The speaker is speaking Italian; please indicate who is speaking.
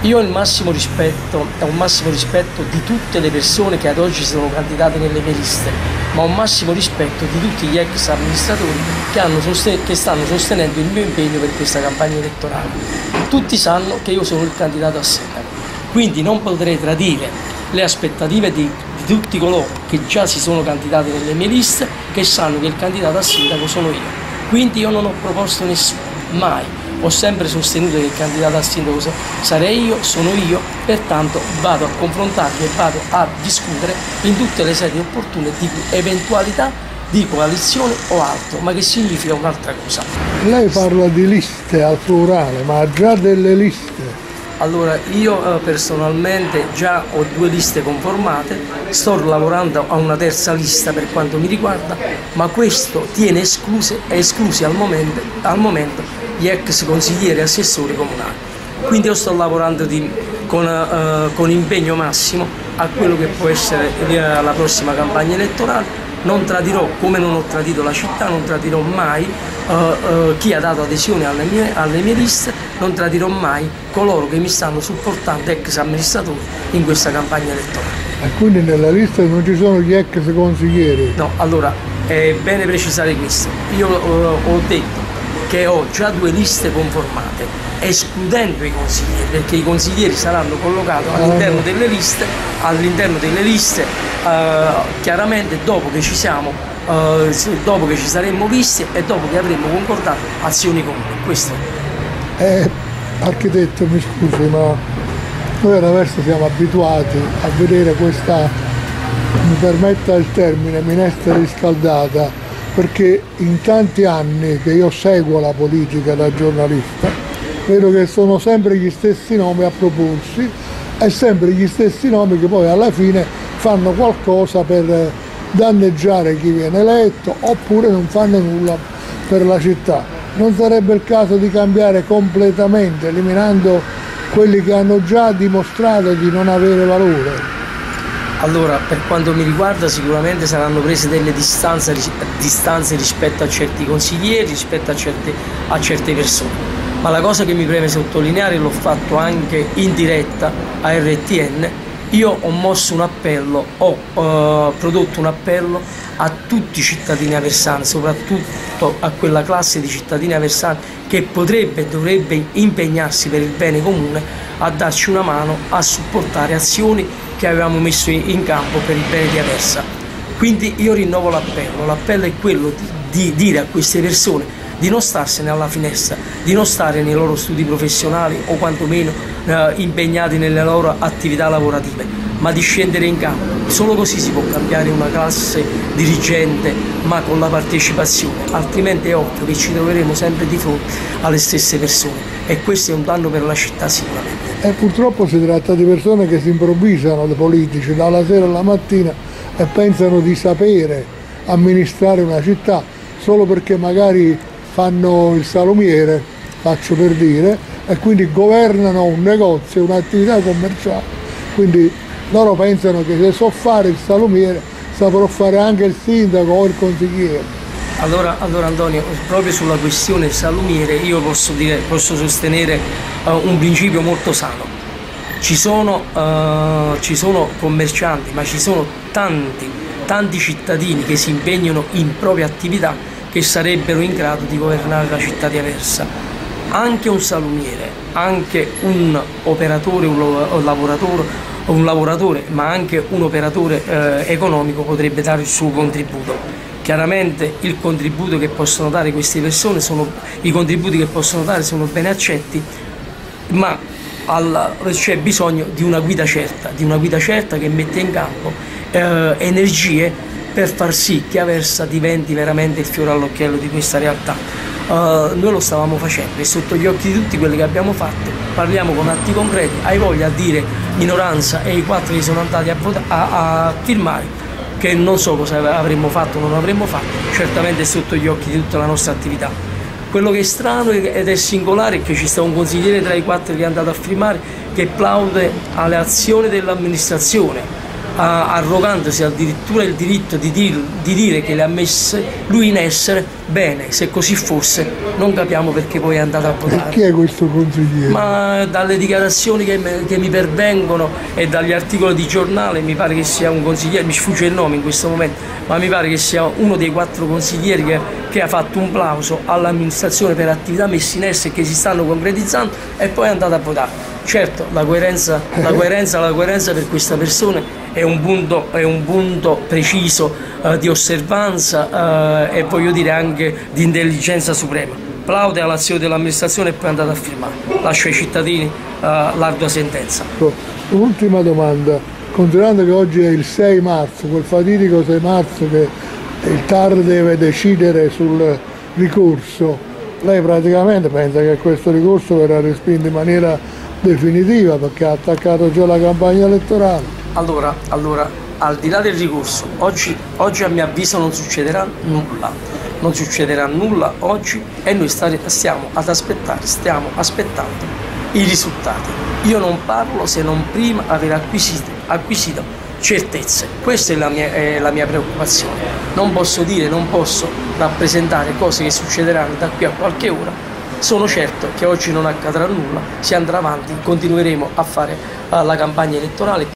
Speaker 1: Io ho il massimo rispetto, ho un massimo rispetto di tutte le persone che ad oggi sono candidate nelle mie liste, ma ho un massimo rispetto di tutti gli ex amministratori che stanno sostenendo il mio impegno per questa campagna elettorale. Tutti sanno che io sono il candidato a sindaco, quindi non potrei tradire le aspettative di tutti coloro che già si sono candidati nelle mie liste, che sanno che il candidato a sindaco sono io. Quindi io non ho proposto nessuno, mai. Ho sempre sostenuto che il candidato a sindaco sarei io, sono io, pertanto vado a confrontarmi e vado a discutere in tutte le sedi opportune di eventualità di coalizione o altro, ma che significa un'altra cosa.
Speaker 2: Lei parla di liste al plurale, ma ha già delle liste?
Speaker 1: Allora, io personalmente già ho 2 liste conformate, sto lavorando a una terza lista per quanto mi riguarda, ma questo tiene esclusi al momento gli ex consiglieri e assessori comunali. Quindi io sto lavorando con impegno massimo a quello che può essere la prossima campagna elettorale. Non tradirò, come non ho tradito la città, non tradirò mai chi ha dato adesione alle mie liste, non tradirò mai coloro che mi stanno supportando, ex amministratori, in questa campagna elettorale.
Speaker 2: E quindi nella lista non ci sono gli ex consiglieri?
Speaker 1: No, allora è bene precisare questo. Io ho detto che ho già 2 liste conformate, escludendo i consiglieri, perché i consiglieri saranno collocati all'interno delle liste, chiaramente dopo che ci saremmo visti e dopo che avremmo concordato azioni comuni. Questo.
Speaker 2: Architetto, mi scusi, ma noi adesso siamo abituati a vedere questa, mi permetta il termine, minestra riscaldata, perché in tanti anni che io seguo la politica da giornalista, vedo che sono sempre gli stessi nomi a proporsi e sempre gli stessi nomi che poi alla fine fanno qualcosa per danneggiare chi viene eletto oppure non fanno nulla per la città. Non sarebbe il caso di cambiare completamente, eliminando quelli che hanno già dimostrato di non avere valore?
Speaker 1: Allora, per quanto mi riguarda, sicuramente saranno prese delle distanze rispetto a certi consiglieri, rispetto a certe persone. Ma la cosa che mi preme sottolineare, l'ho fatto anche in diretta a RTN, io ho mosso un appello, ho prodotto un appello a tutti i cittadini aversani, soprattutto a quella classe di cittadini aversani che potrebbe e dovrebbe impegnarsi per il bene comune, a darci una mano a supportare azioni che avevamo messo in campo per il bene di Aversa. Quindi io rinnovo l'appello è quello di dire a queste persone di non starsene alla finestra, di non stare nei loro studi professionali o quantomeno impegnati nelle loro attività lavorative, ma di scendere in campo. Solo così si può cambiare una classe dirigente, ma con la partecipazione, altrimenti è ovvio che ci troveremo sempre di fronte alle stesse persone e questo è un danno per la città sicuramente.
Speaker 2: E purtroppo si tratta di persone che si improvvisano, dei politici, dalla sera alla mattina e pensano di sapere amministrare una città solo perché magari fanno il salumiere, faccio per dire, e quindi governano un negozio, un'attività commerciale. Quindi loro pensano che se so fare il salumiere saprò fare anche il sindaco o il consigliere.
Speaker 1: Allora Antonio, proprio sulla questione salumiere io posso sostenere un principio molto sano. Ci sono commercianti, ma ci sono tanti cittadini che si impegnano in proprie attività che sarebbero in grado di governare la città di Aversa. Anche un salumiere, anche un operatore, un lavoratore, ma anche un operatore economico potrebbe dare il suo contributo. Chiaramente il contributo che possono dare queste persone i contributi che possono dare sono ben accetti, ma c'è bisogno di una guida certa che mette in campo energie per far sì che Aversa diventi veramente il fiore all'occhiello di questa realtà. Noi lo stavamo facendo e sotto gli occhi di tutti quelli che abbiamo fatto, parliamo con atti concreti. Hai voglia a dire minoranza e i 4 che sono andati a firmare, che non so cosa avremmo fatto o non avremmo fatto, certamente è sotto gli occhi di tutta la nostra attività. Quello che è strano ed è singolare è che ci sta un consigliere tra i 4 che è andato a firmare che plaude alle azioni dell'amministrazione. arrogandosi addirittura il diritto di dire che le ha messe lui in essere, bene, se così fosse non capiamo perché poi è andato a votare.
Speaker 2: E chi è questo consigliere?
Speaker 1: Ma dalle dichiarazioni che mi pervengono e dagli articoli di giornale mi pare che sia un consigliere, mi sfugge il nome in questo momento, ma mi pare che sia uno dei 4 consiglieri che ha fatto un plauso all'amministrazione per attività messe in essere che si stanno concretizzando e poi è andato a votare. Certo, la coerenza per questa persona è un punto preciso di osservanza e voglio dire anche di intelligenza suprema. Plaude all'azione dell'amministrazione e poi è andato a firmare. Lascio ai cittadini l'ardua sentenza.
Speaker 2: Ultima domanda, considerando che oggi è il 6 marzo, quel fatidico 6 marzo che il TAR deve decidere sul ricorso, lei praticamente pensa che questo ricorso verrà respinto in maniera definitiva perché ha attaccato già la campagna elettorale?
Speaker 1: Allora, al di là del ricorso, oggi a mio avviso non succederà nulla oggi e noi stiamo aspettando i risultati. Io non parlo se non prima aver acquisito certezze. Questa è la mia preoccupazione. Non posso rappresentare cose che succederanno da qui a qualche ora. Sono certo che oggi non accadrà nulla, si andrà avanti, continueremo a fare la campagna elettorale